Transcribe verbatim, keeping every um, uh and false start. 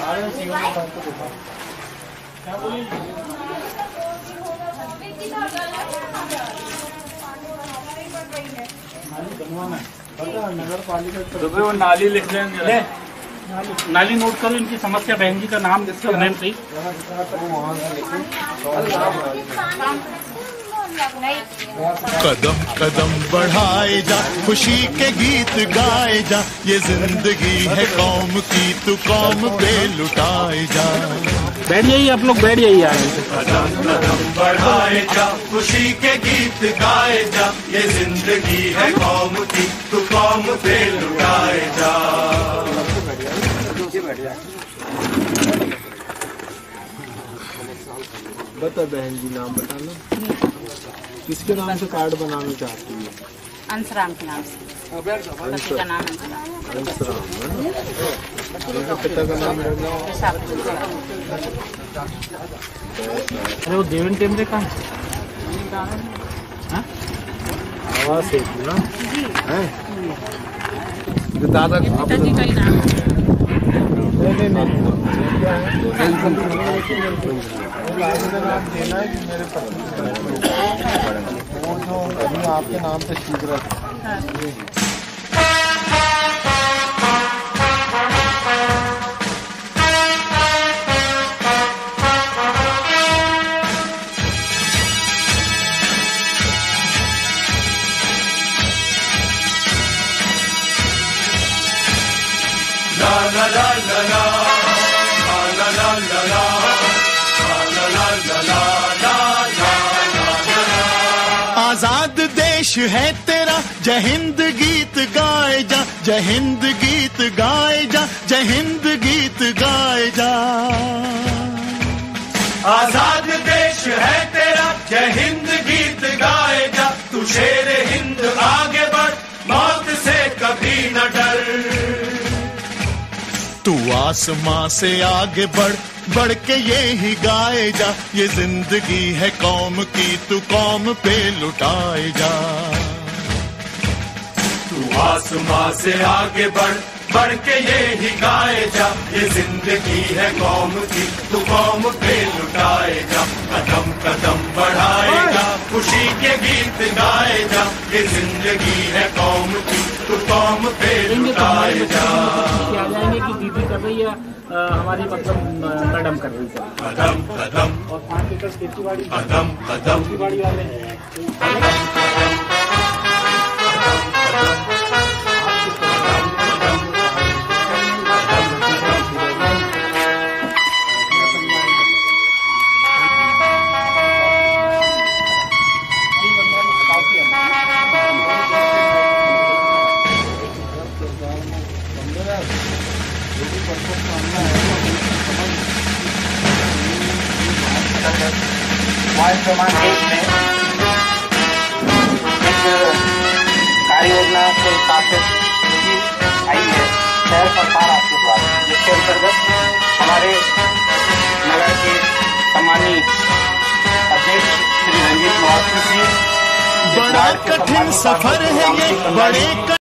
नगर पालिका वो नाली लिख देंगे, नाली नोट करो, इनकी समस्या, बहन जी का नाम नेम सही। कदम कदम बढ़ाए जा, खुशी के गीत गाए जा, ये जिंदगी है कौम की, तू कौम पे लुटाए जा। बैठ जाइए आप लोग, बैठ जाइए। कदम कदम बढ़ाए जा, खुशी के गीत गाए जा, ये जिंदगी है कौम की, तू कौम पे लुटाए जा। बता बहन जी, नाम बताना, किसके नाम से कार्ड बनाना चाहती है? अंशराम के नाम से। पति का नाम अंशराम, पिता का नाम है? अरे वो देवन टेमरे का आवाज है ना? दादा का पिताजी का ही नाम है। नहीं नहीं नाम देना है कि मेरे पति वो जो अभी आपके नाम पे सीख रहा था। ला ला ला ला ला ला ला ला ला आजाद देश है तेरा, जय हिंद गीत गाए जा, जय हिंद गीत गाए जा, जय हिंद गीत गाए जा। आजाद देश है तेरा, जय हिंद गीत गाए जा, तू शेर हिंद आगे बढ़, मौत से कभी न डर। तू आसमां से आगे बढ़, बढ़ के ये ही गाए जा, ये जिंदगी है कौम की, तू कौम पे लुटाए जा। तू आसमां से आगे बढ़, बढ़ के ये ही गाए जा, ये जिंदगी है कौम की, तू कौम पे लुटाए जा। कदम कदम बढ़ाएगा, खुशी के गीत गाए जा, ये जिंदगी है कौम की, तू कौम पे लुटाए जा। क्या जाएंगे कि दीदी कर रही है, हमारी मतलब मैडम कर रही है। कदम कदम और पाँच एकड़ खेती बाड़ी, कदम कदम खेती बाड़ी वाले वार्ड क्रमांक एक में एक कार्य योजना के हिसाब से आई है शहर सरकार आपके द्वारा, जिसके अंतर्गत हमारे नगर के सम्मानीय अध्यक्ष श्री रंजीत महात्मा जी, बड़ा कठिन सफर है ये, बड़े